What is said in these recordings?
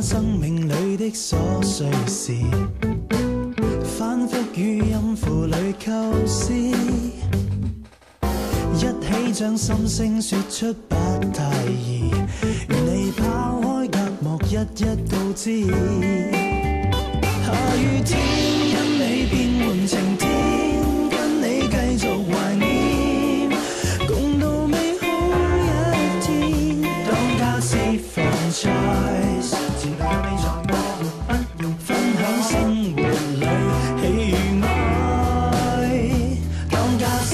生命裏的瑣碎事，反覆於音符裏構思，一起將心聲說出不太易，如你拋開隔膜一一告知。下雨天因你變換晴天，跟你繼續懷念，共度美好一天。當家是 franchise， 自帶你在我們不用分享生活裏喜與愛。當家是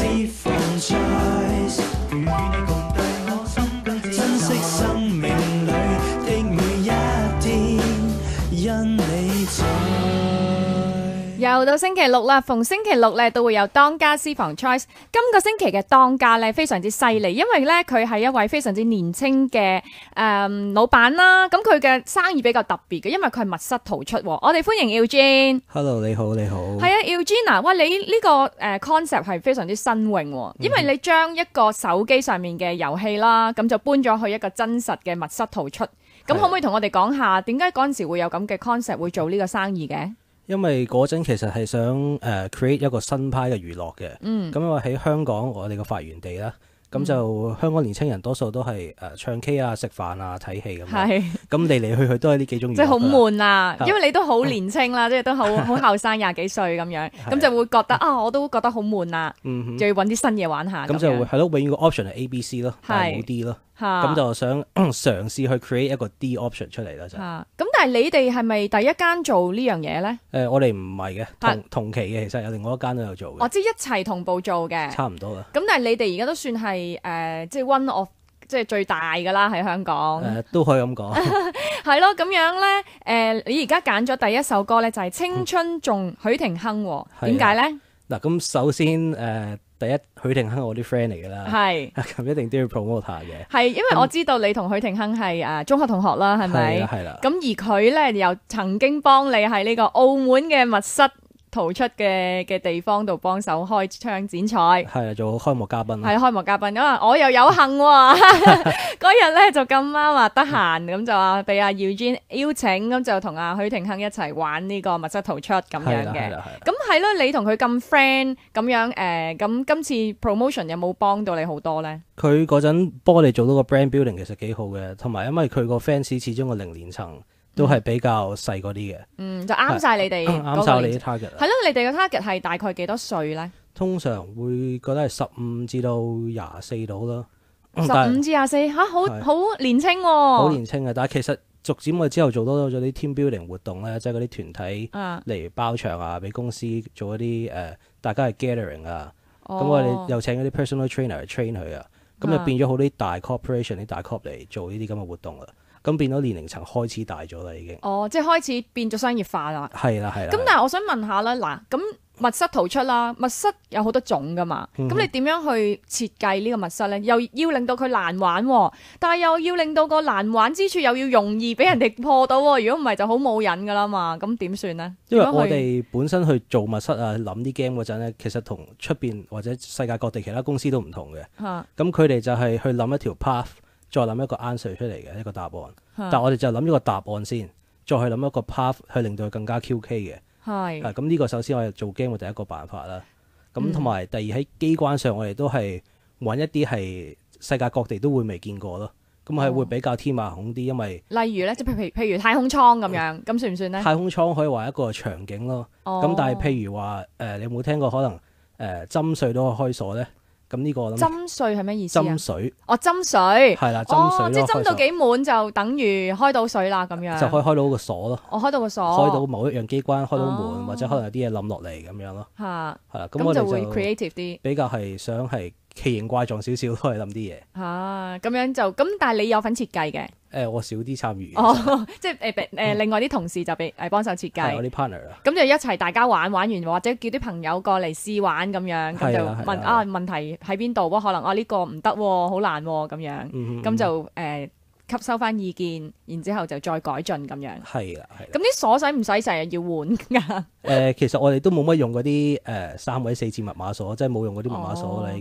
franchise， 如與你共對我心跟珍惜生命裏的每一天，因你在。 又到星期六啦，逢星期六咧都會有當家私房 choice。今個星期嘅當家咧非常之犀利，因為咧佢係一位非常之年輕嘅老闆啦。咁佢嘅生意比較特別嘅，因為佢係密室逃出。我哋歡迎 Eugene。 Hello， 你好，你好。 係啊 ，Eugene 啊，喂，你呢個concept 係非常之新穎，因為你將一個手機上面嘅遊戲啦，咁就搬咗去一個真實嘅密室逃出。咁可唔可以同我哋講下點解嗰陣時會有咁嘅 concept 會做呢個生意嘅？ 因為嗰陣其實係想create 一個新派嘅娛樂嘅，咁因為喺香港我哋個發源地啦，咁就香港年青人多數都係唱 K 啊、食飯啊、睇戲咁樣，咁嚟嚟去去都係呢幾種娛樂， 即係好悶啊！因為你都好年青啦，即係都好後生廿幾歲咁樣，咁就會覺得我都覺得好悶啊，就要揾啲新嘢玩下。 咁就會係咯，永遠個 option 係 A、B、C 咯，但係冇 D 咯。咁就想嘗試去 create 一個 D option 出嚟啦就。 咁但係你哋係咪第一間做呢樣嘢咧？ 我哋唔係嘅，同期嘅，其實有另外一間都有做嘅。 我知一齊同步做嘅。差唔多啦。 咁但係你哋而家都算係即係 one of 即係最大㗎啦喺香港。 都可以咁講。 係咯，咁樣咧你而家揀咗第一首歌咧就係《青春頌》許廷鏗，點解咧？嗱， 咁首先第一，許廷鏗我啲 friend 嚟㗎啦，係咁一定都要 promote 下嘅。係， 因為我知道你同許廷鏗係中學同學啦，係咪？係啦。咁而佢咧又曾經幫你喺呢個澳門嘅密室逃出嘅地方度幫手開槍剪彩，係啊，做開幕嘉賓，係開幕嘉賓。咁我又有幸喎，嗰日咧就咁啱話得閒，咁就話俾阿 Eugene 邀請，咁就同阿許廷鏗一齊玩呢個密室逃出咁樣嘅。咁係咯，你同佢咁 friend 咁樣咁今次 promotion 有冇幫到你好多咧？佢嗰陣幫我哋做到個 brand building 其實幾好嘅，同埋因為佢個 fans 始終個年齡層都係比較細嗰啲嘅，就啱晒你哋，啱晒你啲 target。係咯，你哋嘅 target 係大概幾多歲咧？通常會覺得係15至到24度啦。15至24嚇，好年輕喎。好年輕嘅，但係其實逐漸我哋之後做多咗啲 team building 活動咧，即係嗰啲團體嚟包場啊，俾公司做一啲大家係 gathering 啊。咁我哋又請嗰啲 personal trainer 嚟 train 佢啊。咁就變咗好啲大 corporation 啲大 corp 嚟做呢啲咁嘅活動啦。咁變咗年齡層開始大咗啦，已經。即係開始變咗商業化啦。係啦，係啦。咁但係我想問下啦，嗱，咁密室逃出啦，密室有好多種噶嘛。咁你點樣去設計呢個密室咧？又要令到佢難玩，但係又要令到個難玩之處又要容易俾人哋破到。如果唔係就好冇癮噶啦嘛。咁點算咧？因為我哋本身去做密室啊，諗啲 game 嗰陣咧，其實同出邊或者世界各地其他公司都唔同嘅。咁佢哋就係去諗一條 path。再諗一個 answer 出嚟嘅一個答案，但係我哋就諗咗個答案先，再去諗一個 path 去令到佢更加 QK 嘅。係，咁呢個首先我哋做 game 嘅第一個辦法啦。咁同埋第二喺機關上，我哋都係揾一啲係世界各地都會未見過咯。咁係會比較天馬行空啲，因為例如咧，即係譬如太空艙咁樣，咁算唔算咧？太空艙可以話一個場景咯。咁但係譬如話你有冇聽過可能針隧都可以開鎖咧？咁呢個針隧係咩意思啊？針水針水係啦，針水即係針到幾滿就等於開到水啦，咁樣就可以開到個鎖咯。開到個鎖，開到某一樣機關，開到門，或者可能有啲嘢冧落嚟咁樣咯。係啦，咁我哋就會 creative 啲，比較係想係奇形怪狀少少都係諗啲嘢。咁樣就咁，但係你有份設計嘅。我少啲參與。即係另外啲同事就俾幫手設計。我啲 partner 啦。咁就一齊大家玩完，或者叫啲朋友過嚟試玩咁樣，咁就問問題喺邊度？可能呢個唔得，好難咁樣。咁就吸收翻意見，然之後就再改進咁樣。係啦，係。咁啲鎖使唔使成日要換㗎？其實我哋都冇乜用嗰啲3位4字密碼鎖，即係冇用嗰啲密碼鎖啦已經。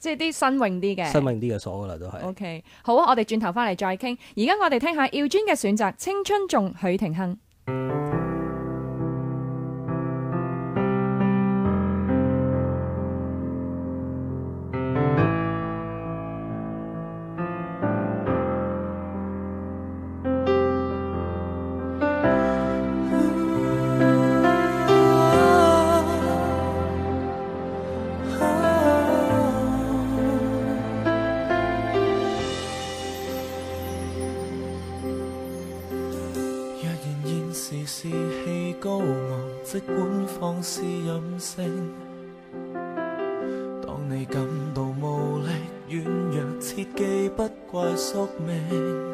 即係啲新穎啲嘅， 新穎啲嘅鎖噶啦都係。 OK， 好啊，我哋轉頭翻嚟再傾。而家我哋聽下耀尊嘅選擇，青春頌許廷鏗。 士氣高昂，即管放肆任性。當你感到無力軟弱，切記不怪宿命。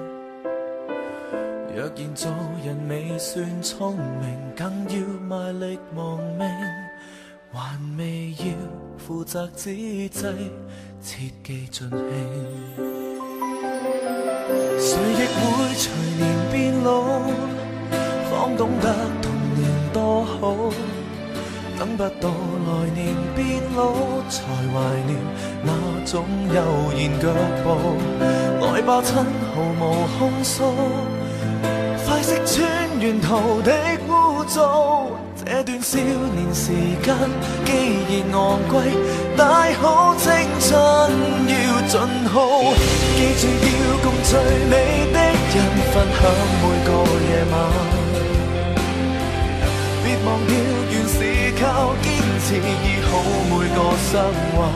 若然做人未算聰明，更要賣力亡命。還未要負責之際，切記盡興。誰亦會隨年變老，方懂得童年多好，等不到來年變老，才懷念那種悠然腳步。來吧親，毫無控訴，快識穿沿途的污糟。這段少年時間既然昂貴，大好青春要盡耗。記住要共最美的人分享每個夜晚。別忘掉，原是靠堅持醫好每個傷患。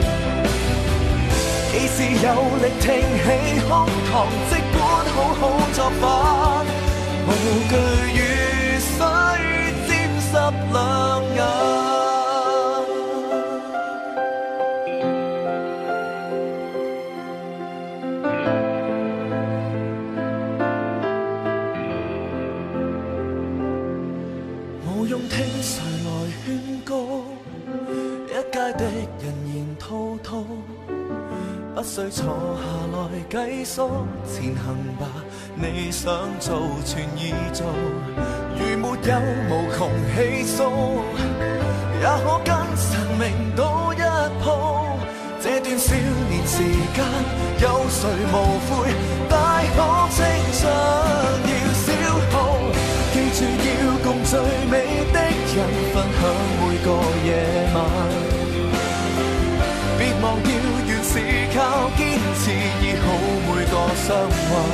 幾時有力挺起胸膛，即管好好作反，無懼雨水沾濕兩眼。用聽誰來勸告，一街的人言滔滔，不需坐下來計數，前行吧，你想做全易做，如沒有無窮氣數，也可跟神明賭一鋪。這段少年時間有誰無悔，大可青春要消耗。記住要共最美的人分享每個夜晚，別忘掉原是靠堅持醫好每個傷患。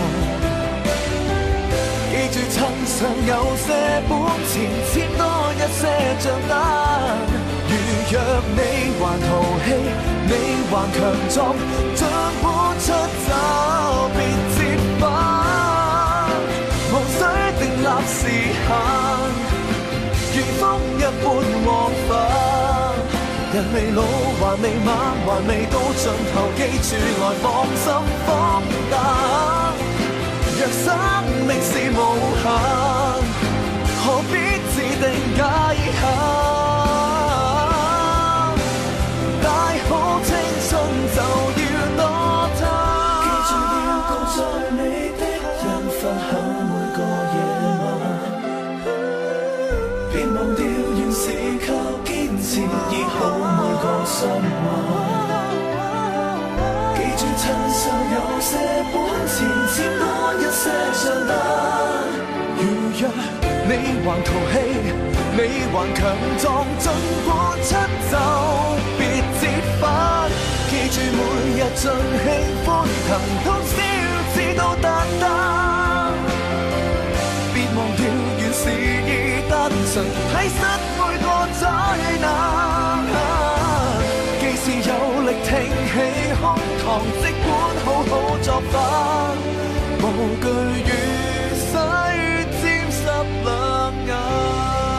記住趁尚有些本錢，簽多一些賬單。如若你還淘氣，你還強壯，盡管出走別折返，無需定立時限，如風一般往返。人未老，還未晚，還未到盡頭，記住來放心放膽。若生命是無限，何必自定界限？大好青春就要多貪。記住要共最美的人分享每個夜晚，別忘掉原是靠堅持醫好每個傷患。記住趁尚有些本錢，簽多一些賬單。如若你還淘氣，你還強壯，盡管出走別折返。記住每日盡興歡騰，通宵至到達旦。別忘掉原是已單純，睇失每個災難。既是有力挺起胸膛，即管好好作反，無懼雨水沾濕兩眼。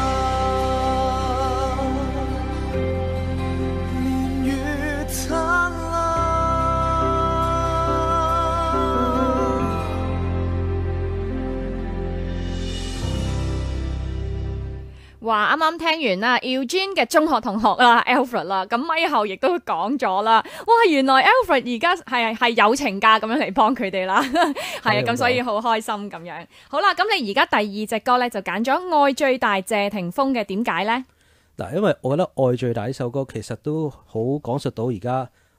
話啱啱聽完啦，耀尊嘅中學同學啦 Alfred 啦，咁咪後亦都講咗啦。哇，原來 Alfred 而家係友情價咁樣嚟幫佢哋啦，係啊，咁所以好開心咁樣。好啦，咁你而家第二隻歌咧就揀咗《愛最大》謝霆鋒嘅，點解咧？ 嗱，因為我覺得《愛最大》呢首歌其實都好講述到而家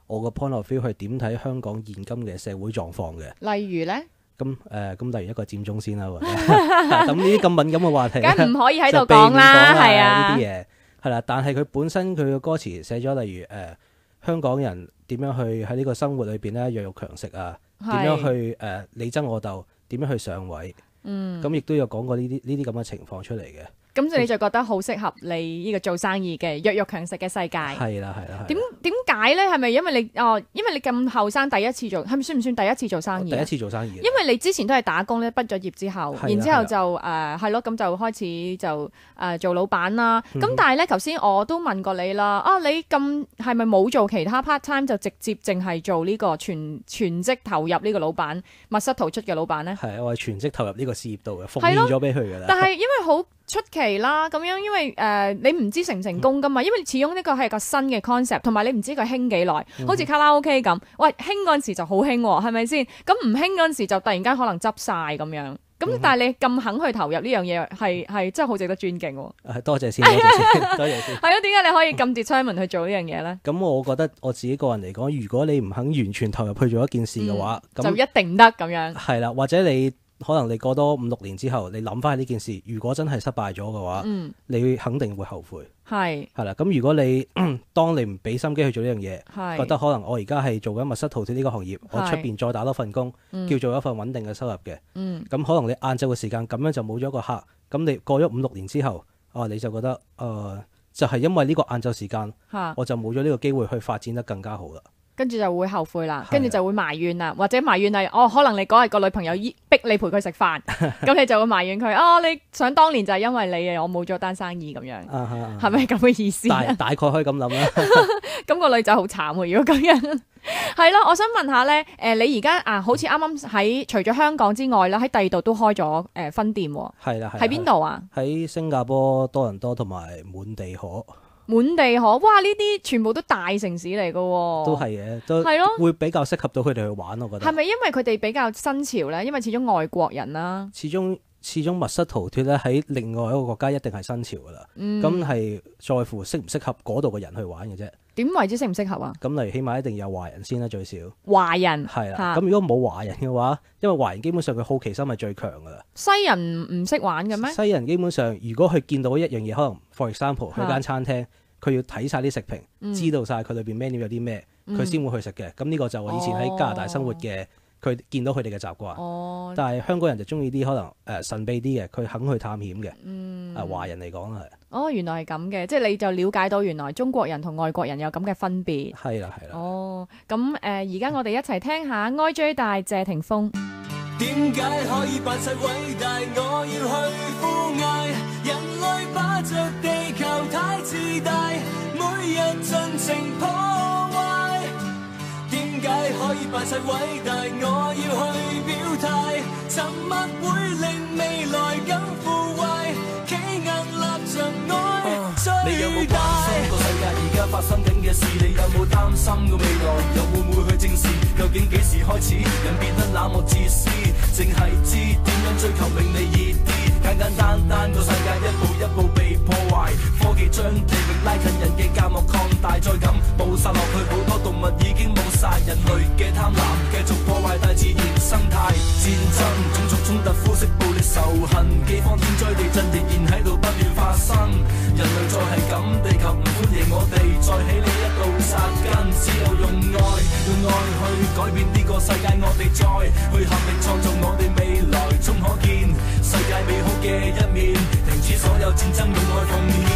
我個 point of view 去點睇香港現今嘅社會狀況嘅。 例如咧？ 咁例如一個佔中先啦，咁呢啲咁敏感嘅話題， 梗唔可以喺度講啦，係啊， 呢啲嘢係啦。但係佢本身佢嘅歌詞寫咗，例如香港人點樣去喺呢個生活裏邊咧弱肉強食啊，點樣去你爭我鬥，點樣去上位，咁亦都有講過呢啲咁嘅情況出嚟嘅。咁你就覺得好適合你呢個做生意嘅弱肉強食嘅世界。 係啦。 點解咧？係咪因為你咁後生第一次做，係咪算唔算第一次做生意？ 第一次做生意。 因為你之前都係打工咧，畢咗業之後，然之後就係咯，咁就開始就做老闆啦。咁但係咧，頭先我都問過你啦，你咁係咪冇做其他 part time 就直接淨係做呢個全職投入呢個老闆密室逃出嘅老闆咧？係我係全職投入呢個事業度嘅，奉獻咗俾佢㗎啦。 但係因為好出奇啦，咁樣因為你唔知成唔成功噶嘛，因為始終呢個係個新嘅 concept， 同埋你唔知佢興幾耐，好似卡拉 OK 咁，喂興嗰陣時就好興，係咪先？咁唔興嗰陣時就突然間可能執晒咁樣，咁但係你咁肯去投入呢樣嘢，係真係好值得尊敬。 多謝先，多謝先。 係啊，點解你可以咁 determined 去做呢樣嘢咧？ 咁我覺得我自己個人嚟講，如果你唔肯完全投入去做一件事嘅話， 就一定唔得咁樣。係啦，或者你。可能你過多5-6年之後，你諗翻呢件事，如果真係失敗咗嘅話，你肯定會後悔。係啦，咁如果你當你唔俾心機去做呢樣嘢，覺得可能我而家係做緊密室逃脫呢個行業，我出邊再打多份工，叫做一份穩定嘅收入嘅。咁可能你晏晝嘅時間咁樣就冇咗個客，咁你過咗5-6年之後，你就覺得就係因為呢個晏晝時間，我就冇咗呢個機會去發展得更加好啦。 跟住就會後悔啦，跟住就會埋怨啦，或者埋怨係可能你嗰日個女朋友逼你陪佢食飯，咁你就會埋怨佢你想當年就係因為你我冇咗單生意咁樣，係咪咁嘅意思？ 大概可以咁諗啦。 咁個女仔好慘喎，如果咁樣。係咯，我想問下咧，你而家好似啱啱喺除咗香港之外啦，喺第二度都開咗分店喎。係啦，喺邊度啊？ 喺新加坡、多倫多同埋滿地可。 滿地可，哇！呢啲全部都大城市嚟㗎喎， 都係嘅，都係咯，會比較適合到佢哋去玩，我覺得。係咪因為佢哋比較新潮咧？因為始終外國人啦， 始終密室逃脫咧喺另外一個國家一定係新潮㗎啦。咁係在乎適唔適合嗰度嘅人去玩嘅啫。 點為之適唔適合啊？ 咁例如起碼一定有華人先啦，最少。 華人係啦，咁如果冇華人嘅話，因為華人基本上佢好奇心係最強㗎啦。 西人唔識玩嘅咩？ 西人基本上如果佢見到一樣嘢，可能 for example 去間餐廳。佢要睇晒啲食評，知道晒佢裏邊 menu 有啲咩，佢先會去食嘅。咁呢個就我以前喺加拿大生活嘅，佢見到佢哋嘅習慣。但係香港人就中意啲可能神秘啲嘅，佢肯去探險嘅。華人嚟講係。 原來係咁嘅，即係你就了解到原來中國人同外國人有咁嘅分別。 係啦。 咁而家我哋一齊聽下愛最大謝霆鋒。 點解可以扮晒偉大？我要去呼嗌，人類把着地球太自大，每日盡情破壞。點解可以扮晒偉大？我要去表態，沉默會令未來更腐壞，企硬立場愛最大。你有冇關心個世界而家發生緊嘅事？你有冇擔心個未來又會唔會去正視？究竟幾時開始人變得冷漠自私？淨係知點樣追求令你熱啲，簡簡單單個世界一步一步被破壞，科技將地域拉近人嘅隔膜擴大，再咁暴殺落去好多動物已經冇晒，人類嘅貪婪繼續破壞大自然生態，戰爭種族衝突膚色暴力仇恨，饑荒天災地震仍然喺度不斷發生，人類再係咁，地球唔歡迎我哋再喺呢一度紮根，只有用愛去改變呢個世界，我哋再去合力創造我哋未來，終可見世界美好嘅一面，停止所有戰爭，用愛奉獻。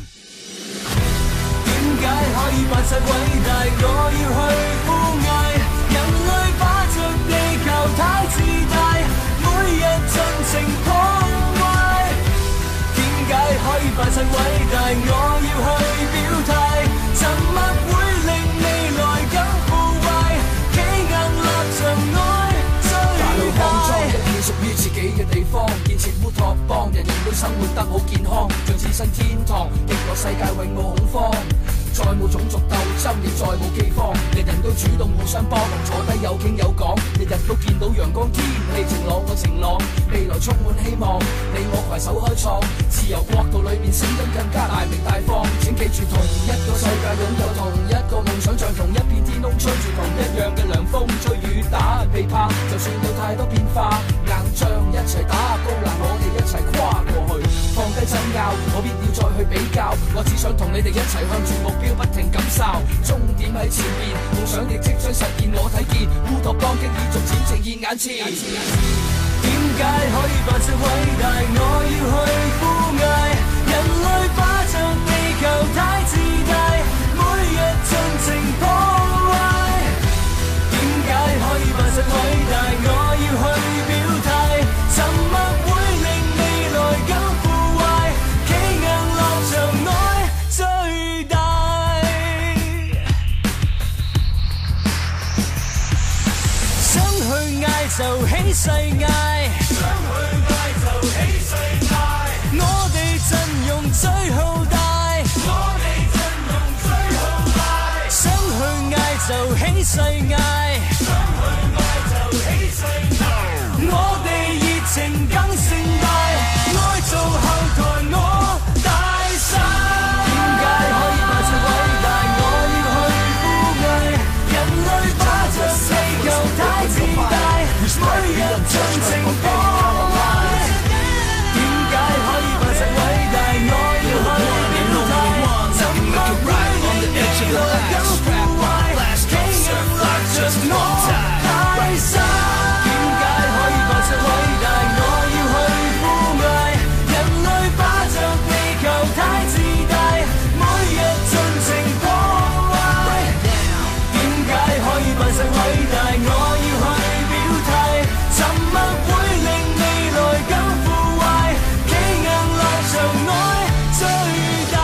點解可以扮晒偉大？我要去呼嗌，人類把着地球太自大，每日盡情破壞。點解可以扮晒偉大？我要去表態，沉默會令未來更腐壞，企硬立場愛最大。大路康莊，一片屬於自己嘅地方，建設烏托邦，人人都生活得好健康，像置身天堂，極樂世界永冇恐慌。 再冇種族鬥爭，亦再冇饑荒，人人都主動互相幫忙，坐低有傾有講，日日都見到陽光天氣晴朗個晴朗，未來充滿希望，你我攜手開創，自由國度裏面聲音更加大鳴大放。請記住同一個世界擁有同一個夢想，像同一片天空吹住同一樣嘅涼風，追雨打未怕，就算有太多變化，硬仗一齊打高欄，我哋一齊跨過去，放低爭拗，我必要再去比較，我只想同你哋一齊向住目標不停咁哨，終點喺前面，夢想亦即將實現，我睇見烏托邦經已逐漸呈現眼前。點解可以扮成偉大？我要去枯毅，人類霸着地球太自大，每日盡情破壞。點解可以扮成偉大？我要去表態，沉默會令未來更腐壞，企硬立場愛最大。想去嗌就起勢嗌，想去嗌就起勢嗌，我哋陣容最浩大，我哋陣容最浩大。想去嗌就起勢嗌，想去嗌就起勢嗌，我哋熱情更盛大，愛做後台我大晒。點解可以扮成偉大？我要去枯毅，人類霸着地球太自大，每日盡情破壞。點解可以扮成偉大？我要去表態，怎麼會令未來更腐壞，企硬立着我大晒。點解可以扮成偉大？我要去枯毅，人類霸着地球太自大，每日盡情破壞。點解可以扮成偉大？我要去表態，沉默會令未來更腐壞，企硬立場愛最大。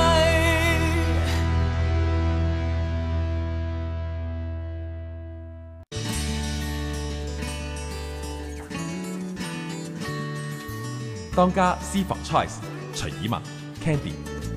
當家私房 choice 徐以文 Candy。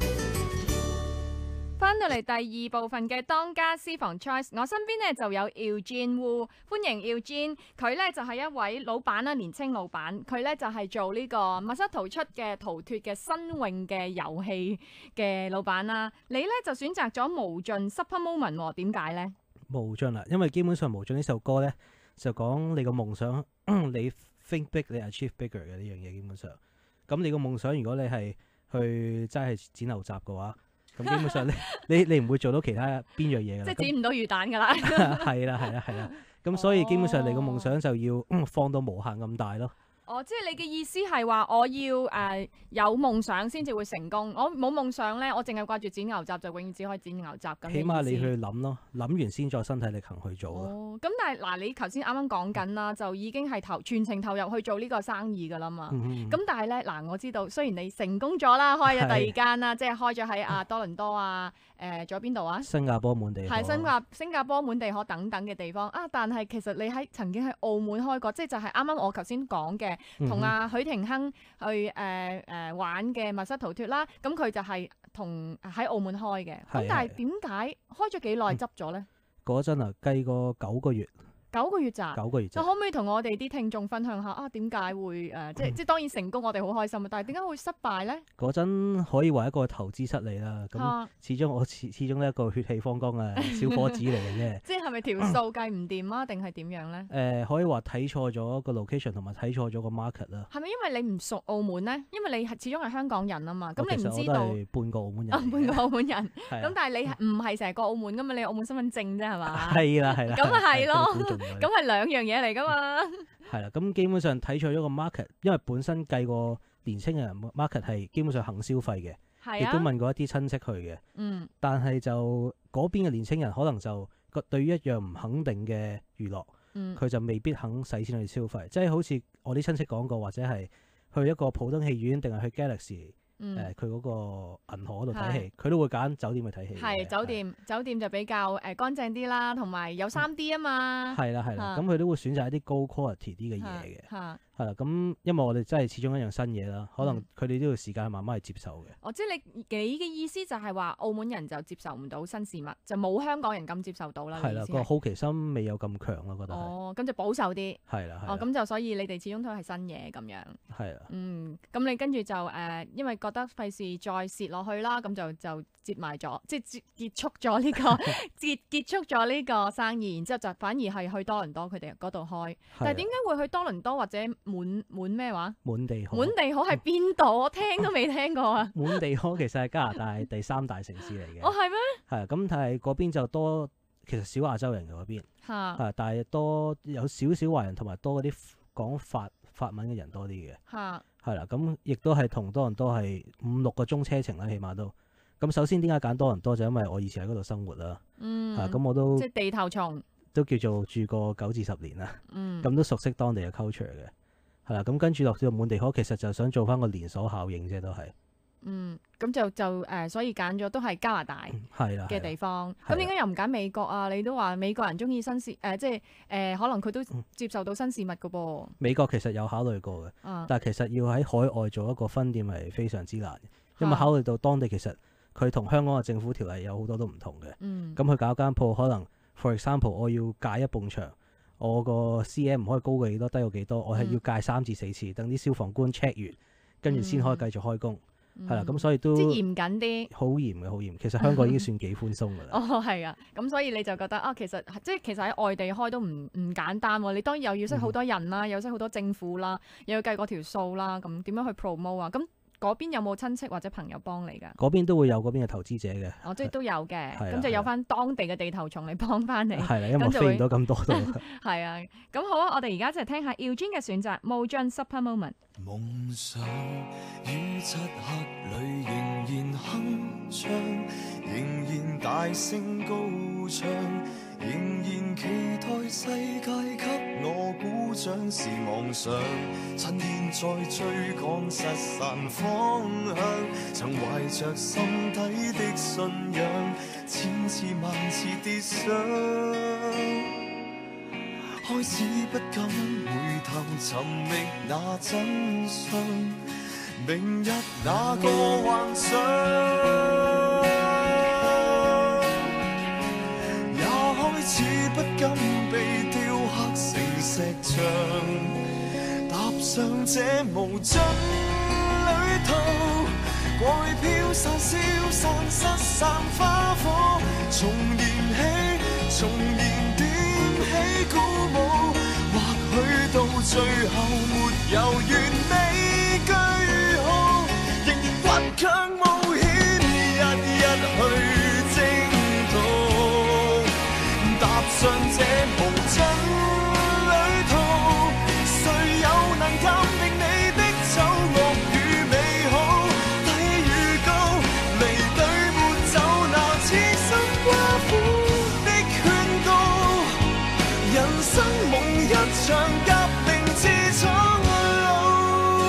翻到嚟第二部分嘅當家私房 choice， 我身邊呢就有 Eugene Wu， 歡迎 Eugene， 佢呢就係一位老闆啦，年青老闆，佢呢就係做呢個密室逃出嘅逃脫嘅新穎嘅遊戲嘅老闆啦。你呢就選擇咗無盡 Super Moment， 點解呢？ 無盡啦，因為基本上無盡呢首歌呢，就講你個夢想，你 think big， 你 achieve bigger 嘅呢樣嘢，基本上。咁你個夢想，如果你係去真係剪牛閘嘅話，咁基本上你唔會做到其他邊樣嘢㗎啦。 即係剪唔到魚蛋㗎啦。 係啦。咁所以基本上你個夢想就要放到無限咁大咯。 哦，即係你嘅意思係話我要有夢想先至會成功，我冇夢想咧，我淨係掛住剪牛閘就永遠只可以剪牛閘咁。 起碼你去諗咯，諗完先再身體力行去做咯。 哦，咁但係嗱，你頭先啱啱講緊啦，就已經係全程投入去做呢個生意㗎啦嘛。咁但係咧嗱，我知道雖然你成功咗啦，開咗第二間啦，即係開咗喺多倫多啊，仲有邊度啊？ 新加坡滿地可係新加坡滿地可等等嘅地方啊，但係其實你曾經喺澳門開過，即係就係啱啱我頭先講嘅。同阿許廷鏗去玩嘅密室逃脫啦，咁佢就係同喺澳門開嘅。咁但係點解開咗幾耐執咗咧？嗰陣啊，計過9個月。 9個月咋 ？9個月咋？ 就可唔可以同我哋啲聽眾分享下啊？點解會即係當然成功，我哋好開心啊！但係點解會失敗咧？ 嗰陣可以話一個投資失利啦。咁始終我始終都一個血氣方剛嘅小伙子嚟嘅啫。 即係咪條數計唔掂啊？定係點樣咧？ 可以話睇錯咗個 location 同埋睇錯咗個 market 啦。 係咪因為你唔熟澳門咧？因為你始終係香港人啊嘛。咁你唔知道。 我係半個澳門人。 半個澳門人。咁但係你唔係成個澳門噶嘛？你澳門身份證啫係嘛？ 係啦。 咁咪係咯。咁係兩樣嘢嚟噶嘛？ 係啦，咁基本上睇錯咗個 market，因為本身計個年青人 market 係基本上肯消費嘅，亦都問過一啲親戚去嘅。但係就嗰邊嘅年青人可能就對於一樣唔肯定嘅娛樂，佢就未必肯使錢去消費。即係好似我啲親戚講過，或者係去一個普通戲院定係去 Galaxy。佢嗰個銀河嗰度睇戲，佢都會揀酒店去睇戲。係酒店就比較乾淨啲啦，同埋有3D 啊嘛。 係啦，咁佢都會選擇一啲高 quality 啲嘅嘢嘅。 係啦，咁因為我哋真係始終一樣新嘢啦，可能佢哋都要時間慢慢去接受嘅。 哦，即係你嘅意思就係話澳門人就接受唔到新事物，就冇香港人咁接受到啦。 係啦，個好奇心未有咁強咯，覺得係。 哦，咁就保守啲。 係啦， 哦，咁就所以你哋始終都係新嘢咁樣。 係啦。 咁你跟住就因為覺得費事再蝕落去啦，咁就接埋咗，即係結束咗呢個結束咗呢個生意，然之後就反而係去多倫多佢哋嗰度開。但係點解會去多倫多或者滿咩話？滿地可係邊度？我聽都未聽過啊！ 滿地可其實係加拿大第3大城市嚟嘅。 哦，係咩？ 係咁，但係嗰邊就多，其實少亞洲人嘅嗰邊。係，但係多有少少華人同埋多嗰啲講法文嘅人多啲嘅。係啦，咁亦都係同多倫多係5-6個鐘車程啦，起碼都。咁首先點解揀多倫多就因為我以前喺嗰度生活啦。咁我都即係地頭蟲， 都叫做住過9至10年啦。咁都熟悉當地嘅 culture 嘅。係啦，咁跟住落到滿地可，其實就想做翻個連鎖效應啫，都係。 咁就所以揀咗都係加拿大嘅地方。咁點解又唔揀美國啊？你都話美國人中意新事，即係可能佢都接受到新事物噶噃。 美國其實有考慮過嘅，但係其實要喺海外做一個分店係非常之難嘅，因為考慮到當地其實佢同香港嘅政府條例有好多都唔同嘅。咁佢搞間鋪，可能 for example 我要界一埲牆。我個 CM 唔可以高過幾多，低過幾多，我係要戒3至4次，等啲消防官 check 完，跟住先可以繼續開工。係啦，咁所以都即係嚴謹啲， 好嚴嘅，好嚴。其實香港已經算幾寬鬆㗎啦。 哦，係啊，咁所以你就覺得啊，其實喺外地開都唔簡單喎。你當然又要識好多人啦，又識好多政府啦，又要計嗰條數啦，咁點樣去 promote 啊？咁嗰邊有冇親戚或者朋友幫你㗎？ 嗰邊都會有嗰邊嘅投資者嘅。 即係都有嘅，咁就有翻當地嘅地頭蟲嚟幫翻你。係啦， 因為飛唔到咁多度。 係啊，咁好啊，我哋而家就聽下 Eugene 嘅選擇，無盡 Super Moment。 夢想於漆黑裏仍然鏗鏘，仍然大聲高唱，仍然期待世界給我鼓掌是妄想，趁現在追趕失散方向，曾懷着心底的信仰，千次萬次跌傷，開始不敢回頭尋覓那真相，明日那個幻想，也開始不敢被雕刻成石像，踏上這無盡旅途，過去飄散消散失散花火，重燃起，重燃點起鼓舞，或許到最後沒有完美句號，仍然倔強冒險，日日去征途，踏上這無盡旅途，誰又能鑑定你的醜惡與美好？低與高，離隊沒走，那痴心寡婦的勸告，人生夢一場革命之蒼老。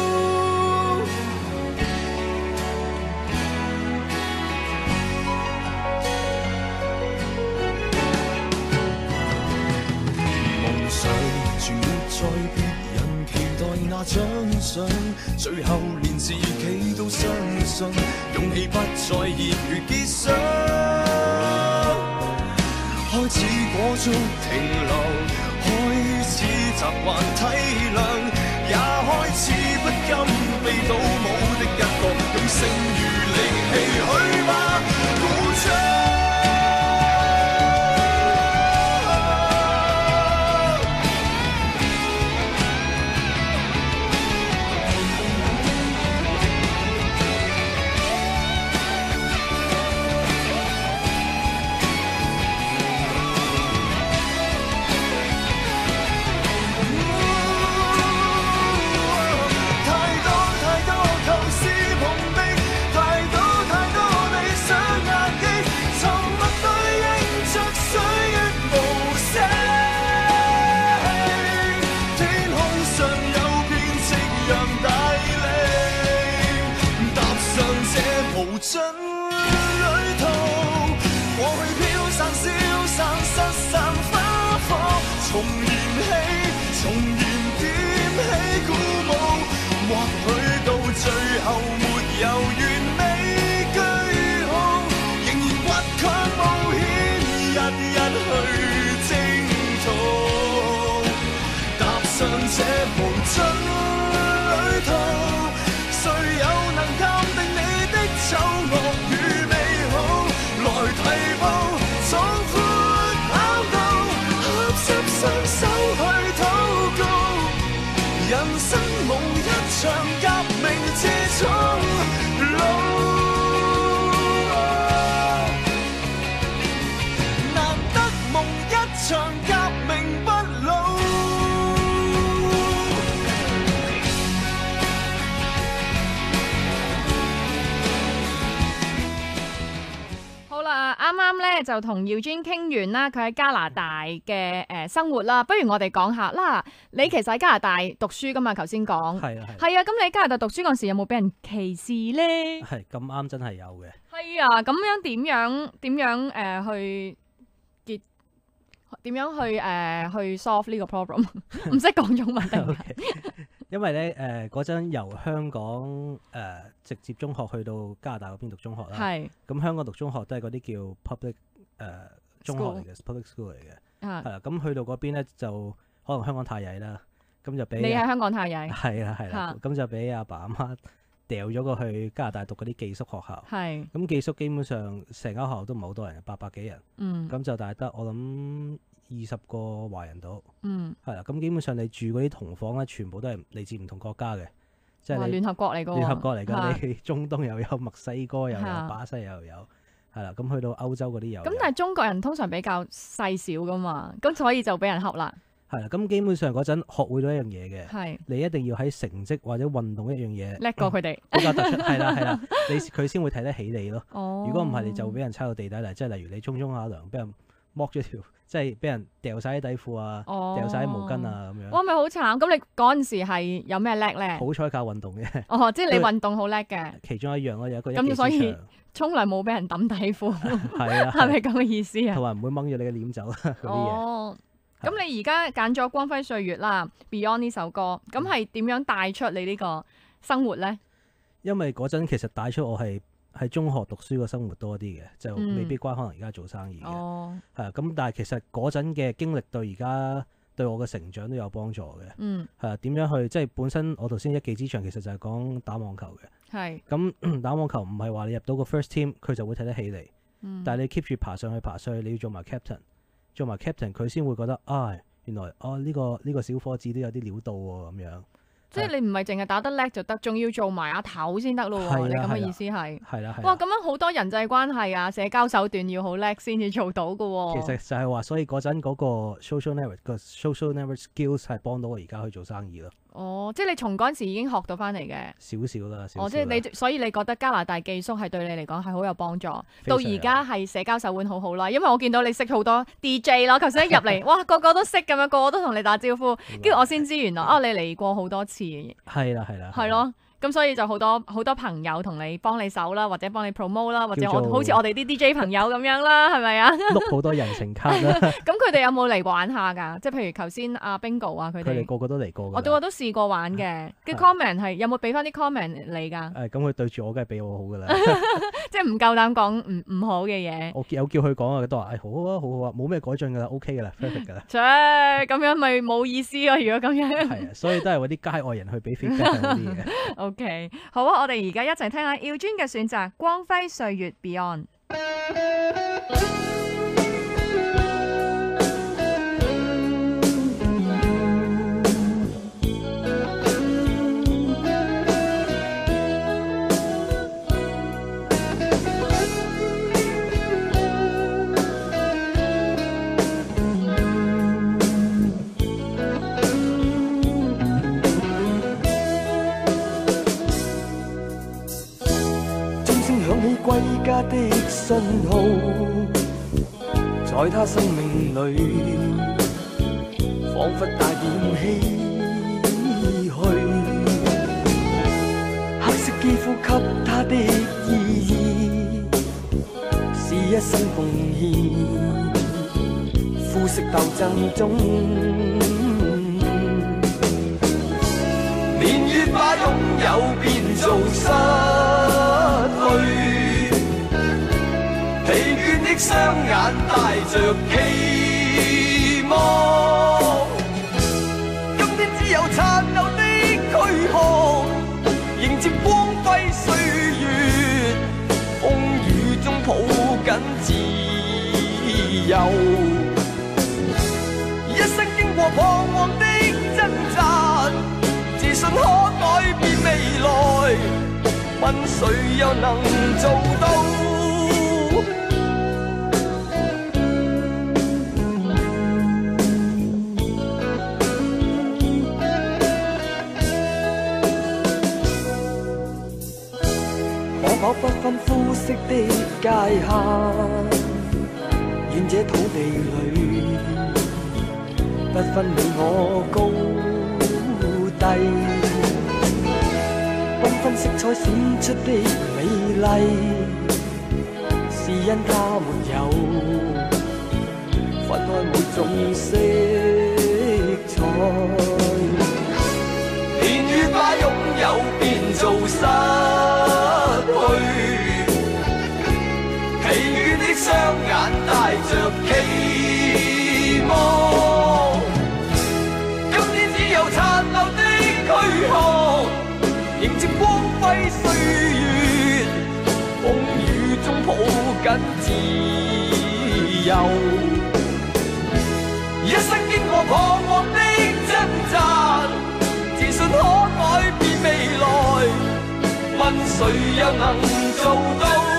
夢想全沒在別人期待那獎賞，最後連自己都相信，勇氣不再熱血結霜，開始裹足停留，開始習慣體諒，也開始不甘被倒模的一角，用剩餘力氣去吧，鼓掌。無盡旅途，過去飄散消散失散花火，重燃起，重燃點起鼓。 進旅途，誰又能鑑定你的醜惡與美好？來提步，壯闊跑道，合十雙手去禱告。人生夢一場革命之中路。場革命不老。 好啦，啱啱咧就同耀尊傾完啦，佢喺加拿大嘅生活啦，不如我哋講下啦。你其實喺加拿大讀書噶嘛？頭先講係啊，咁你喺加拿大讀書嗰陣時有冇俾人歧視咧？ 係咁啱，真係有嘅。係啊，咁樣點樣去？點樣去 solve 呢個 problem？ 唔識講中文定 ？因為咧嗰陣由香港直接中學去到加拿大嗰邊讀中學啦。係。咁香港讀中學都係嗰啲叫 public 中學嚟嘅 public school 嚟嘅。係啦。咁去到嗰邊咧就可能香港太曳啦，咁就俾你喺香港太曳。係啦。咁就俾阿爸阿媽掉咗過去加拿大讀嗰啲寄宿學校。係。咁寄宿基本上成間學校都唔係好多人，800幾人。嗯。咁就大得我諗20個華人到，係啦，咁基本上你住嗰啲同房咧，全部都係嚟自唔同國家嘅，即係聯合國嚟㗎，聯合國嚟㗎，你中東又有，墨西哥又有，巴西又有，係啦，咁去到歐洲嗰啲又有。咁但係中國人通常比較細小㗎嘛，咁所以就俾人恰啦。 係啦，咁基本上嗰陣學會咗一樣嘢嘅，你一定要喺成績或者運動一樣嘢叻過佢哋， 比較突出，係啦，佢先會睇得起你咯。如果唔係，你就會俾人猜到地底嚟，即係例如你沖下涼，俾人剝咗條。即係俾人掉晒啲底褲啊，掉晒啲毛巾啊咁樣。 哇，咪好慘！咁你嗰陣時係有咩叻咧？ 好彩靠運動嘅。 即係你運動好叻嘅。 其中一樣咯，有一個咁所以沖涼冇俾人抌底褲。係啊。係咪咁嘅意思啊？ 同埋唔會掹咗你嘅臉走啊嗰啲嘢。 咁你而家揀咗《光輝歲月》啦，《Beyond》呢首歌，咁係點樣帶出你呢個生活咧？ 因為嗰陣其實帶出我係喺中學讀書個生活多啲嘅，就未必關可能而家做生意嘅，係啊。咁但係其實嗰陣嘅經歷對而家對我嘅成長都有幫助嘅，係啊。點樣去即係本身我頭先一技之長其實就係講打網球嘅，係咁打網球唔係話你入到個 first team 佢就會睇得起你，但係你 keep 住爬上去，你要做埋 captain，佢先會覺得原來呢個小伙子都有啲料到喎咁樣。 即係你唔係淨係打得叻就得，仲要做埋阿頭先得咯喎！你咁嘅意思係？係啦，哇！咁樣好多人際關係啊、社交手段要好叻先至做到㗎喎。 其實就係話，所以嗰陣嗰個 social network skills 係幫到我而家去做生意咯。 即係你從嗰陣時已經學到翻嚟嘅。 少少啦。 即係你，所以你覺得加拿大寄宿係對你嚟講係好有幫助。到而家係社交手腕好好啦，因為我見到你識好多 DJ 咯。頭先一入嚟，哇，個個都識咁樣，個個都同你打招呼，跟住我先知原來你嚟過好多次。 係啦， 係咯，咁所以就好多朋友同你幫你手啦，或者幫你 promote 啦，或者好似我哋啲 DJ 朋友咁樣啦，係咪啊？ 碌好多人情卡啦。 咁佢哋有冇嚟玩下噶？即係譬如頭先阿 Bingo 啊，佢哋個個都嚟過。 我都試過玩嘅。嘅 comment 係有冇俾翻啲 comment 你噶？ 咁佢對住我梗係俾我好噶啦。 即係唔夠膽講唔好嘅嘢。 我有叫佢講啊，佢都話好啊，冇咩改進噶啦 ，OK 噶啦 ，perfect 噶啦。 咁樣咪冇意思咯，如果咁樣。 係啊，所以都係搵啲街外人去俾 feedback 嗰啲嘢。 OK， 好啊，我哋而家一齊聽下耀尊嘅選擇《光輝歲月 Beyond》。 歸家的信號，在他生命裏，彷彿帶點唏噓。黑色肌膚給他的意義，是一生奉獻。膚色鬥爭中，年月把擁有變做失去。疲倦的雙眼帶着期望，今天只有殘留的歲月，風雨中抱緊自由。一生經過彷徨的掙扎，自信可改變未來，問誰又能做到？可否不分膚色的界限，願這土地裏不分你我高低，繽紛色彩閃出的美麗，是因它沒有分開每種色彩，年月把擁有變做失去，疲倦的雙眼帶着期望，今天只有殘留的軀殼，迎接光輝歲月，風雨中抱緊自由。一生經過彷徨的掙扎，自信可改變未來，問誰又能做到？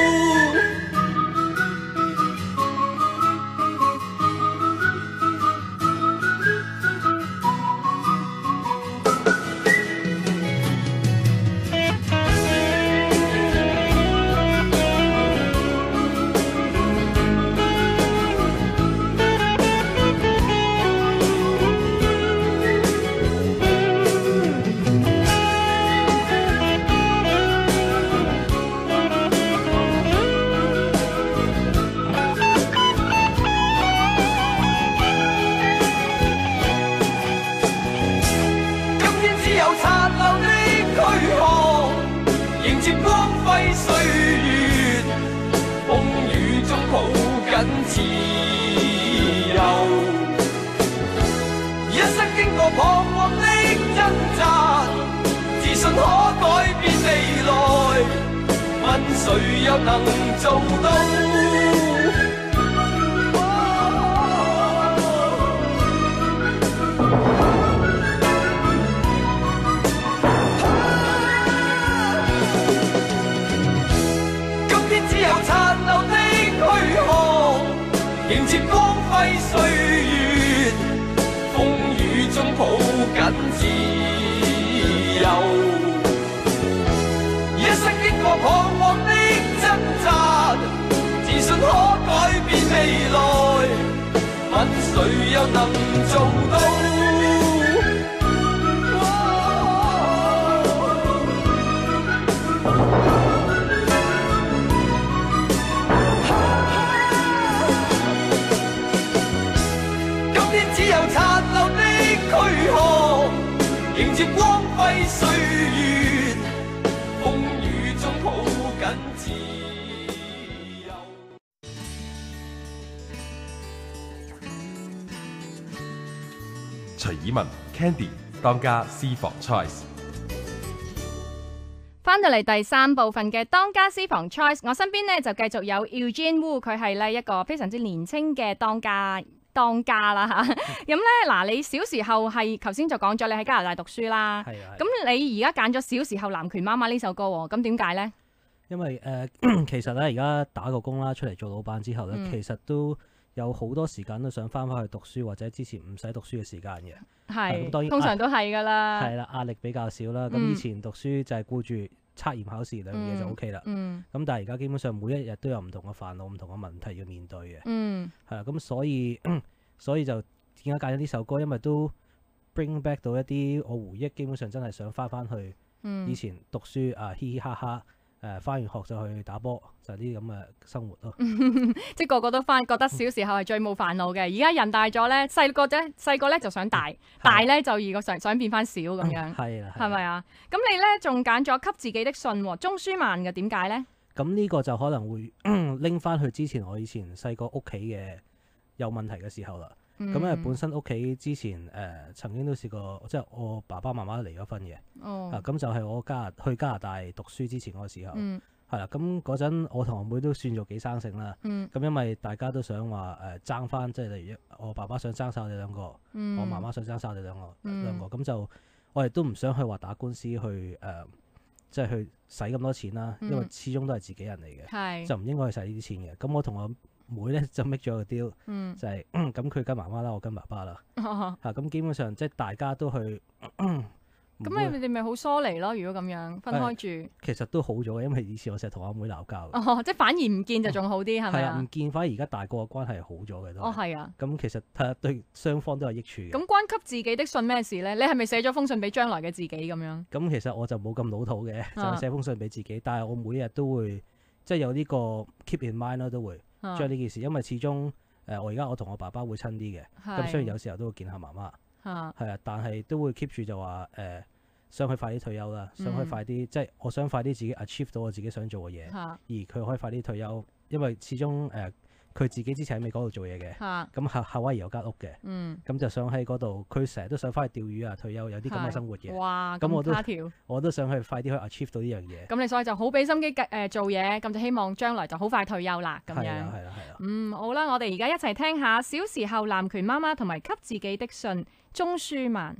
自由，一生經過彷徨的掙扎，自信可改變未來，問誰又能做到？今天只有殘留的軀殼，迎接光輝歲月，風雨中抱緊自由。一生經過彷徨的掙扎，自信可改變未來，問誰又能做到？只有殘留的軀殼，迎接光輝歲月，風雨中抱緊自由。 徐以文 Candy 當家私房 Choice。 翻到嚟第三部分嘅當家私房 Choice， 我身邊呢就繼續有 Eugene Wu， 佢係呢一個非常之年輕嘅當家啦嚇，咁咧嗱，你小時候係頭先就講咗你喺加拿大讀書啦，咁你而家揀咗小時候南拳媽媽呢首歌喎，咁點解咧？ 因為其實咧而家打個工啦，出嚟做老闆之後咧，其實都有好多時間都想翻去讀書，或者之前唔使讀書嘅時間嘅。 係， 當然通常都係㗎啦。 係啦，壓力比較少啦。咁以前讀書就係顧住測驗考試兩樣嘢就 OK 啦。咁但係而家基本上每一日都有唔同嘅煩惱、唔同嘅問題要面對嘅。係啦，咁所以就點解揀咗呢首歌？因為都 bring back 到一啲我回憶，基本上真係想翻去以前讀書啊，嘻嘻哈哈，翻完學就去打波，就係啲咁嘅生活咯。 即係個個都覺得小時候係最冇煩惱嘅。而家人大咗咧，細個咧就想大，大咧就如果想變翻小咁樣。係啦，係咪啊？咁你咧仲揀咗給自己的信喎，鍾舒漫嘅，點解咧？ 咁呢個就可能會拎翻去之前我以前細個屋企嘅有問題嘅時候啦。 咁本身屋企之前曾經都試過，即係我爸爸媽媽離咗婚嘅。咁就係我去加拿大讀書之前嗰個時候。係啦，咁嗰陣我同我妹都算做幾生性啦。咁因為大家都想話爭翻，即係例如我爸爸想爭晒我哋兩個，我媽媽想爭晒我哋兩個，咁就我哋都唔想去話打官司去即係去使咁多錢啦，因為始終都係自己人嚟嘅，就唔應該去使呢啲錢嘅。咁我同我妹咧就 make 咗個 deal，就係咁佢跟媽媽啦，我跟爸爸啦。咁基本上即係大家都去。 咁你哋咪好疏離咯？如果咁樣分開住， 其實都好咗嘅，因為以前我成日同阿妹鬧交。 即係反而唔見就仲好啲，係咪啊？ 唔見反而而家大個嘅關係好咗嘅都。 係啊。咁其實對雙方都有益處嘅。 咁關給自己的信咩事咧？你係咪寫咗封信俾將來嘅自己咁樣？ 咁其實我就冇咁老土嘅，就係寫封信俾自己。但係我每日都會即係有呢個 keep in mind 啦，都會將呢件事，因為始終我而家我同我爸爸會親啲嘅。咁雖然有時候都會見下媽媽。係啊，但係都會 keep 住就話想佢快啲退休啦，想佢快啲，即係我想快啲自己 achieve 到我自己想做嘅嘢，而佢可以快啲退休，因為始終佢自己之前喺美國度做嘢嘅，咁夏威夷有間屋嘅，咁就想喺嗰度，佢成日都想翻去釣魚啊，退休有啲咁嘅生活嘅。 哇！咁我都想去快啲去 achieve 到呢樣嘢。 咁你所以就好俾心機做嘢，咁就希望將來就好快退休啦，咁樣。係啦。好啦，我哋而家一齊聽下小時候南拳媽媽同埋給自己的信，鍾舒漫。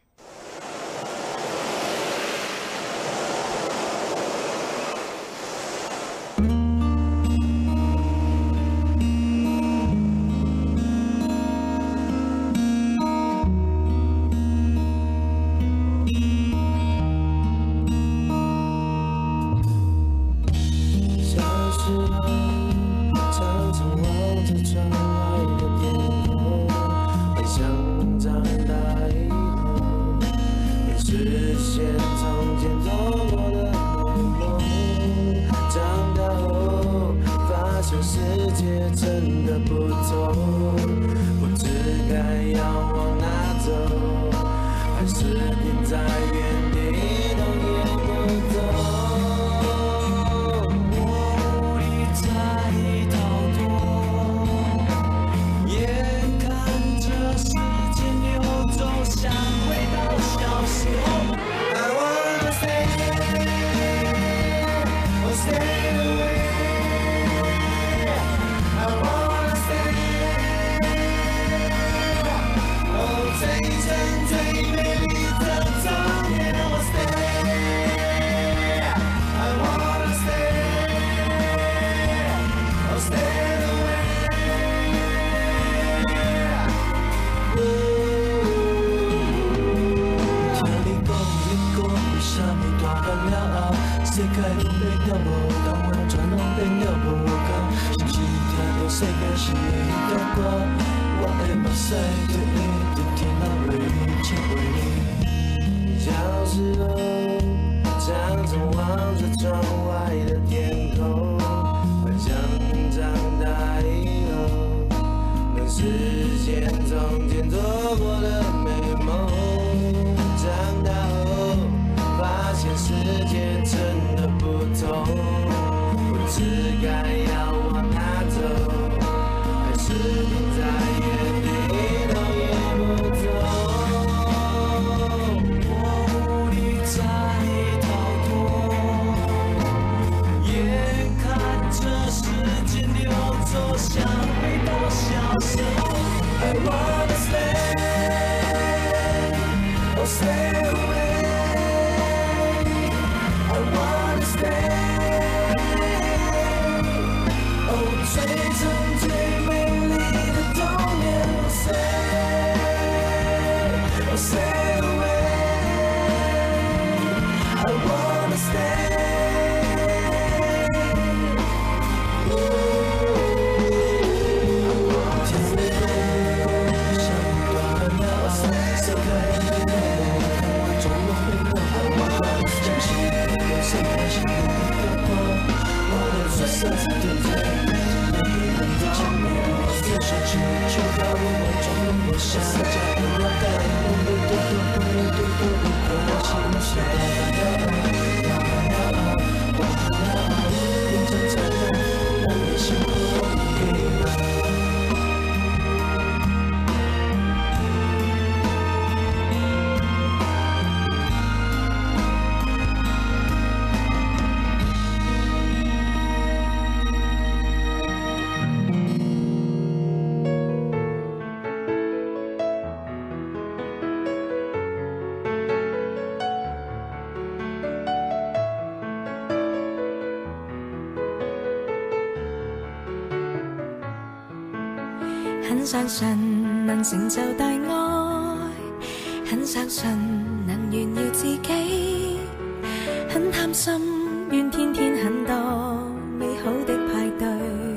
很相信能成就大愛，很相信能炫耀自己，很貪心願天天很多美好的派對，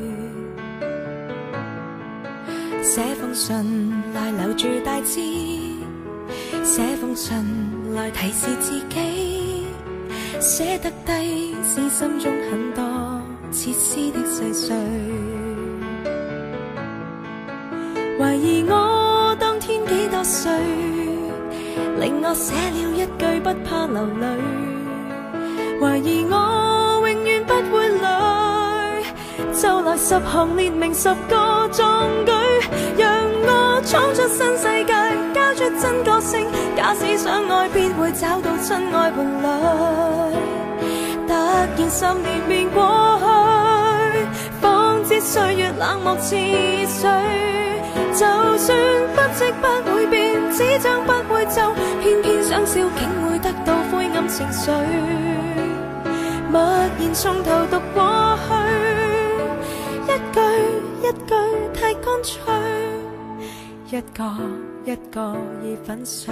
寫封信來留住大志，寫封信來提示自己，寫得低是心中很多切絲的細碎，懷疑我當天幾多歲，令我寫了一句不怕流淚，懷疑我永遠不會累，就來10行列明10個壯舉，讓我闖出新世界，交出真個性，假使相愛必會找到真愛伴侶，突然10年便過去，方知歲月冷漠似水，就算不即不會變，紙張不會皺，偏偏想笑竟會得到灰暗情緒，默然從頭讀過去，一句一句太乾脆，一個一個已粉碎，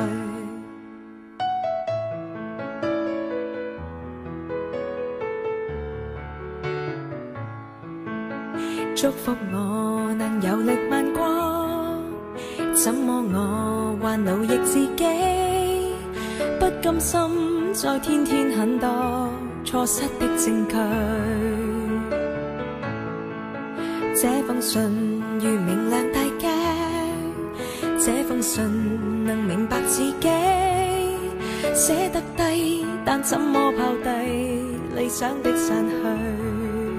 祝福我能有力漫過，怎麼我還奴役自己，不甘心再天天很多錯失的證據，這封信如明亮大鏡，這封信能明白自己，寫得低但怎麼拋低理想的散去，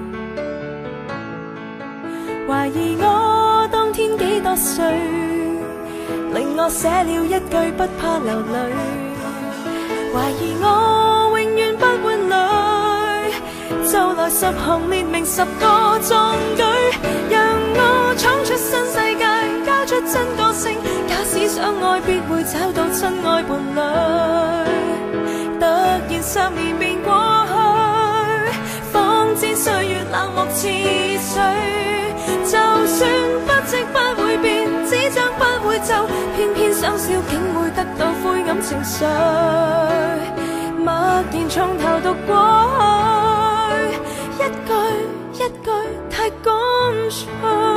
懷疑我當天幾多歲，令我寫了一句不怕流淚，懷疑我永遠不會累，就來10行列明10個壯舉，讓我闖出新世界，交出真個性，假使相愛必會找到真愛伴侶，突然10年便過去，方知歲月冷漠似水，就算不即不會變，紙張不會皺，偏偏想笑竟會得到灰暗情緒，默然從頭讀過去，一句一句太乾脆。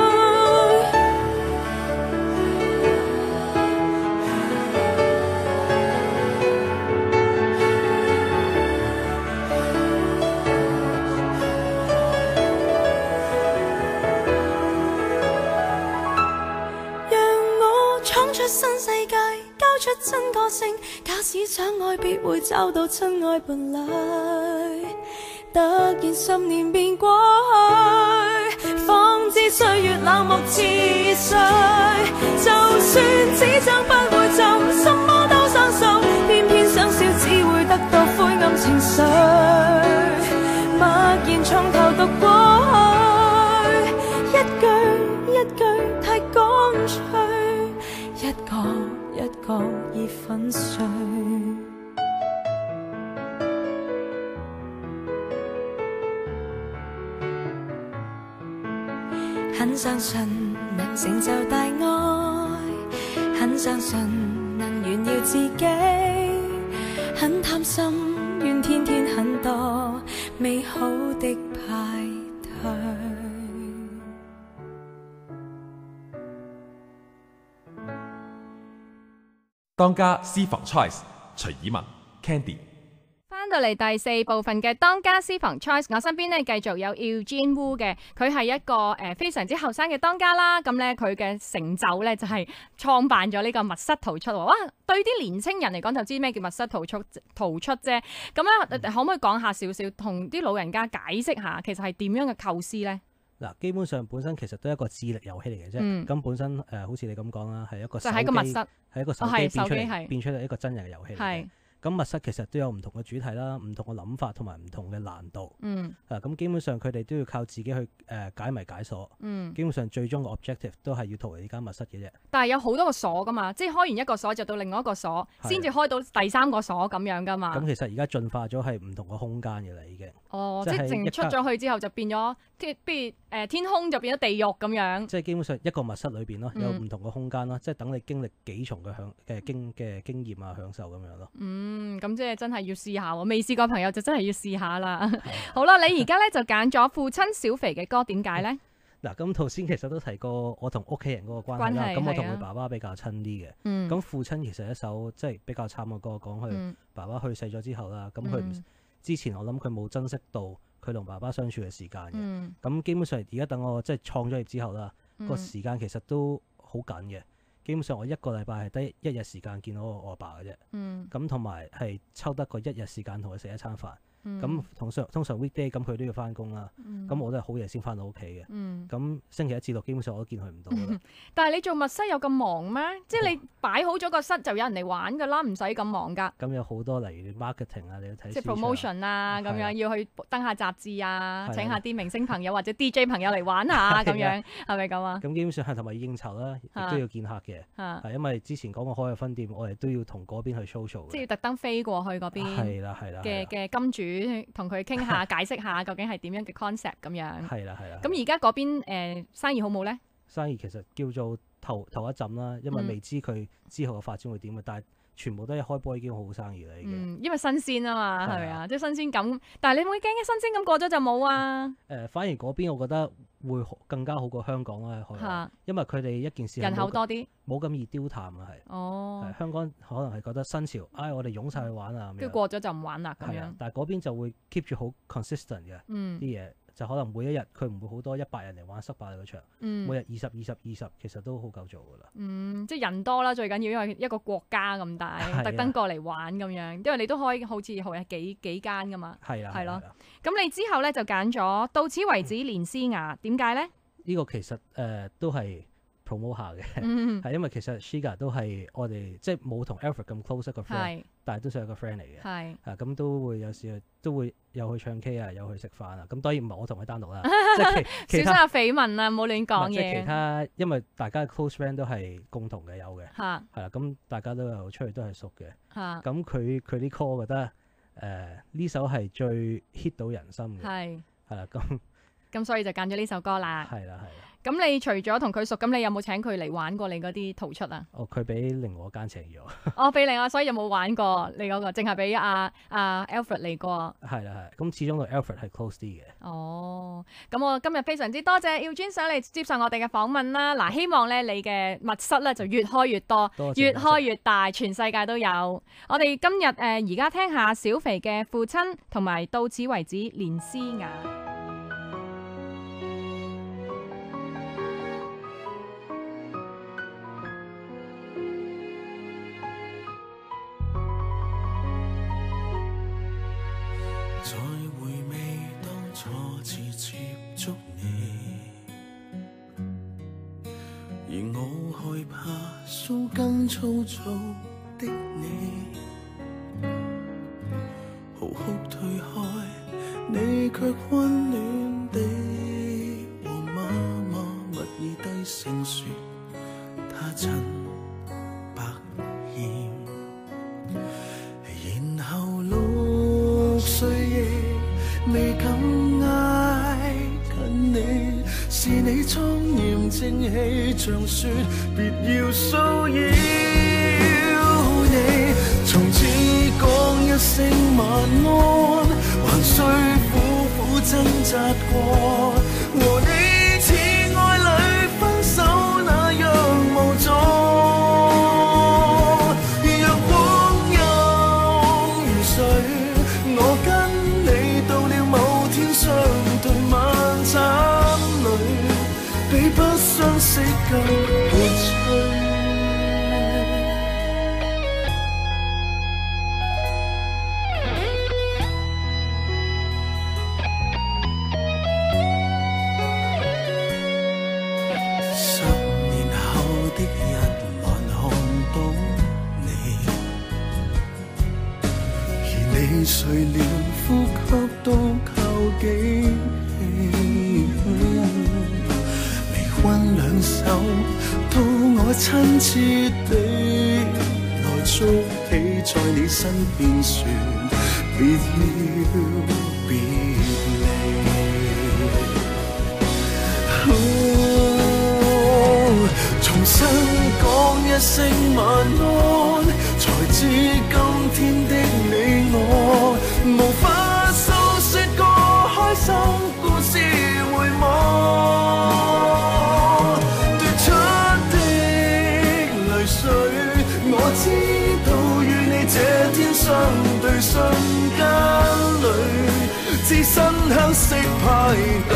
新世界，交出真個性，假使相愛必會找到真愛伴侶，突然10年便過去，方知歲月冷漠似水，就算紙張不會皺，什麼都生鏽，偏偏想笑只會得到灰暗情緒，默然從頭讀過去，一句一句太乾脆，一個一個已粉碎，很相信能成就大愛，很相信能炫耀自己，很貪心願天天很多美好的派對。 當家私房 choice 徐以文 Candy。 翻到嚟第4部分嘅當家私房 choice， 我身邊咧繼續有 Eugene Wu 嘅，佢係一個非常之後生嘅當家啦。咁咧佢嘅成就咧就係創辦咗呢個密室逃出。哇！對啲年青人嚟講就知咩叫密室逃出啫。咁咧可唔可以講下少少，同啲老人家解釋下，其實係點樣嘅構思咧？ 嗱，基本上本身其實都係一個智力遊戲嚟嘅啫。咁本身好似你咁講啦，係一個手機， 就係個密室， 係一個手機變出嚟一個真人嘅遊戲嚟嘅。 咁密室其實都有唔同嘅主題啦，唔同嘅諗法同埋唔同嘅難度。咁基本上佢哋都要靠自己去解謎解鎖。基本上最終嘅 objective 都係要逃離呢間密室嘅啫。 但係有好多個鎖噶嘛，即係開完一個鎖就到另外一個鎖，先至開到第三個鎖咁樣噶嘛。 咁其實而家進化咗係唔同嘅空間嘅啦，已經。 即係淨出咗去之後就變咗，譬如天空就變咗地獄咁樣。 即係基本上一個密室裏邊咯，有唔同嘅空間咯，即係等你經歷幾重嘅經驗啊，享受咁樣咯。 咁即係真係要試下喎，未試過朋友就真係要試下啦。好啦，你而家咧就揀咗父親小肥嘅歌，點解咧？ 嗱，咁頭先其實都提過我同屋企人嗰個關係啦。咁我同佢爸爸比較親啲嘅。咁父親其實一首即係比較慘嘅歌，講佢爸爸去世咗之後啦。咁佢之前我諗佢冇珍惜到佢同爸爸相處嘅時間嘅。咁基本上而家等我即係創咗業之後啦，個時間其實都好緊嘅。基本上我一個禮拜係得一日時間見到我阿爸嘅啫。咁同埋係抽得個一日時間同佢食一餐飯。咁通常 weekday 咁佢都要翻工啦。咁我都係好夜先翻到屋企嘅。咁星期一至六基本上我都見佢唔到㗎啦。 但係你做密室有咁忙咩？即係你擺好咗個室就有人嚟玩㗎啦，唔使咁忙㗎。 咁有好多例如 marketing 啊，你要睇即係 promotion 啊，咁樣要去登下雜誌啊，請下啲明星朋友或者 DJ 朋友嚟玩下咁樣，係咪咁啊？ 咁基本上係同埋應酬啦，亦都要見客嘅。係因為之前講過開嘅分店，我哋都要同嗰邊去 social 嘅。即係要特登飛過去嗰邊。係啦嘅金主。同佢傾下解釋下究竟係點樣嘅 concept 咁樣。係啦。咁而家嗰邊生意好冇咧？生意其實叫做頭一陣啦，因為未知佢之後嘅發展會點嘅，但係全部都一開波已經好生意啦已經。因為新鮮啊嘛，係咪啊？即係新鮮感。但係你會驚嘅新鮮感過咗就冇啊？反而嗰邊我覺得會更加好過香港啦，因為佢哋一件事人口多啲，冇咁易丟淡啊，係。香港可能係覺得新潮，我哋湧晒去玩啊，跟住過咗就唔玩啦咁樣。但係嗰邊就會 keep 住好 consistent 嘅啲嘢，就可能每一日佢唔會好多100人嚟玩塞爆你個場，每日20，其實都好夠做噶啦。即係人多啦，最緊要因為一個國家咁大，特登過嚟玩咁樣，因為你都可以好似有幾間噶嘛。係咯。咁你之後咧就揀咗到此為止連詩雅，點解咧？呢個其實都係 promote 下嘅，係因為其實 Shiga 都係我哋即係冇同 Alfred 咁 close 一個 friend，但係都算係個 friend 嚟嘅。咁都會有時都會有去唱 K 啊，有去食飯啊。咁當然唔係我同佢單獨啦，即係小心有緋聞啊，唔好亂講嘢。即係其他，因為大家嘅 close friend 都係共同嘅有嘅，係啦。咁大家都有出去都係熟嘅。咁佢啲歌，我覺得呢首係最 hit 到人心嘅，係啦。咁所以就揀咗呢首歌啦。係啦。咁你除咗同佢熟，咁你有冇請佢嚟玩過你嗰啲突出啊？佢俾另外一間請咗。俾另外，所以有冇玩過你嗰個？淨係俾阿 Alfred 嚟過。係啦。咁始終同 Alfred 係 close 啲嘅。咁我今日非常之多謝耀尊上嚟接受我哋嘅訪問啦。嗱，希望咧你嘅密室咧就越開越多，越開越大，全世界都有。我哋今日而家聽下小肥嘅父親，同埋到此為止連詩雅。 再回味當初次接觸你，而我害怕鬚根粗糙的你，嚎哭退開，你卻溫暖地和媽媽蜜意低聲說，她真百厭，然後6歲亦未敢挨近你，是你莊嚴正氣，像說別要騷擾你。從此講一聲晚安，還需苦苦掙扎過，和你似愛侶分手那樣無助。若光陰如水，我跟你到了某天相對晚餐裏，比不相識更伴隨。 了呼吸都靠機器，微溫兩手到我親切地來築起在你身邊說別要別離。重新講一聲晚安，才知今天的你我無法訴說個開心故事回望，奪出的淚水，我知道與你這天相對瞬間裏，置身黑色派對。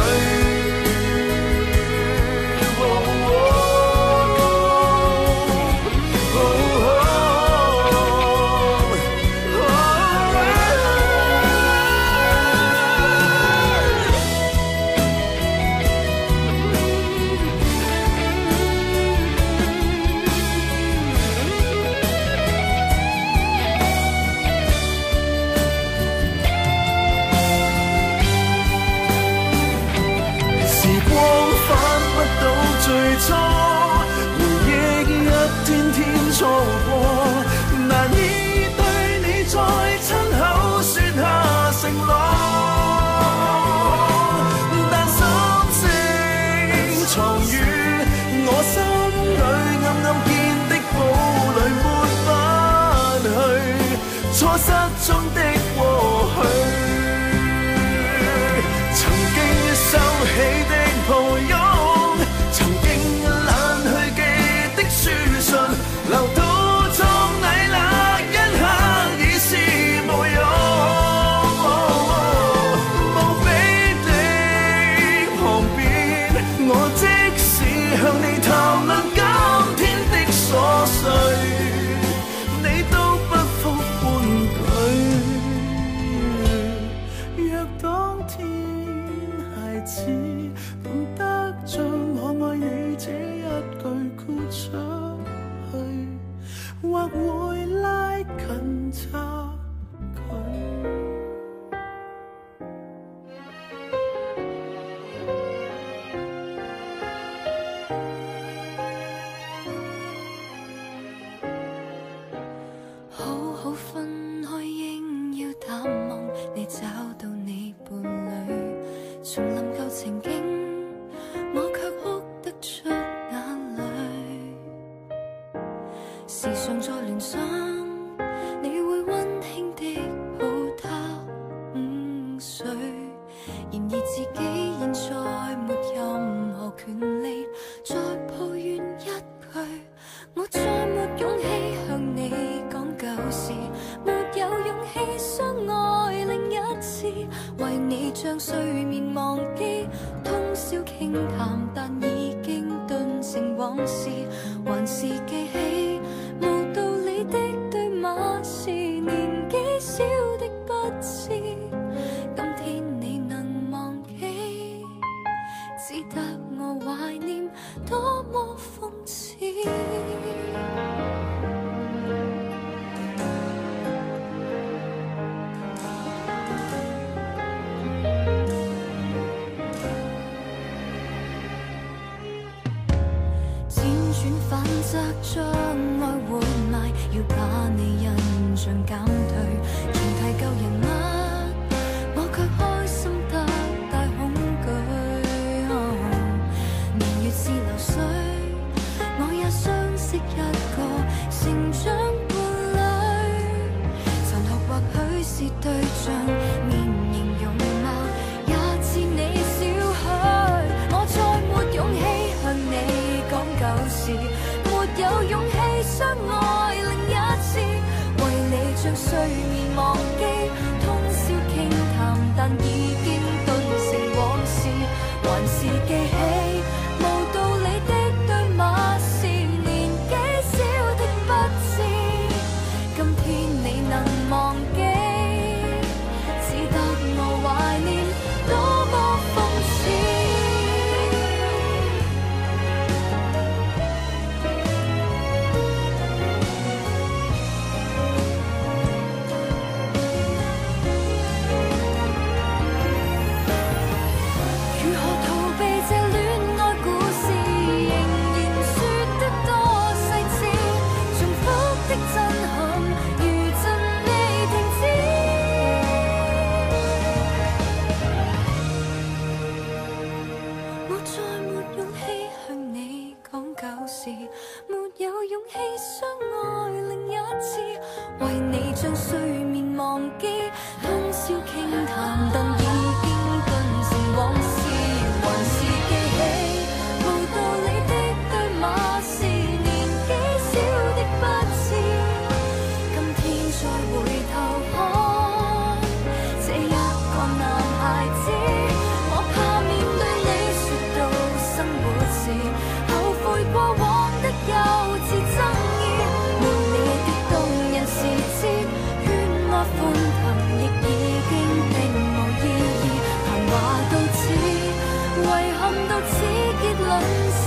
最初回憶一天天錯過，難以對你再親口說下承諾，但心聲藏於我心裏暗暗見的堡壘，抹不去錯失中的過去，曾經收起的抱擁，留到終禮那一刻已是無用，無比的旁邊，我即使向你談論今天的瑣碎，你都不復半句。若當天孩子懂得將我愛你這一句豁出，或會拉近差距。 好好分開應要淡忘，你找到你伴侶，重臨舊情景，我卻哭得出眼淚。時常在聯想，你會溫馨的抱他午睡，然而自己現在沒任何權利再抱怨一句，我再沒勇氣向你講舊事，沒有勇氣相愛另一次，為你將睡眠忘記，通宵傾談，但已經頓成往事，還是記起無道理的對罵是年紀小的不知，今天你能忘記，只得我懷念，多麼諷刺。反側將愛活埋，要把你印象減退，重提舊人物，我卻開心得大恐懼。年月是流水，我也相識一個成長伴侶，殘酷或許是對象，面型容貌也似你少許，我再沒勇氣向你講舊事，沒有勇氣相此結論。